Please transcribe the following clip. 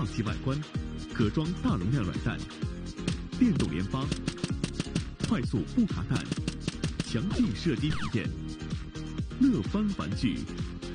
大气外观，可装大容量软蛋，电动联发，快速不卡弹，强劲射击体验。乐翻玩具，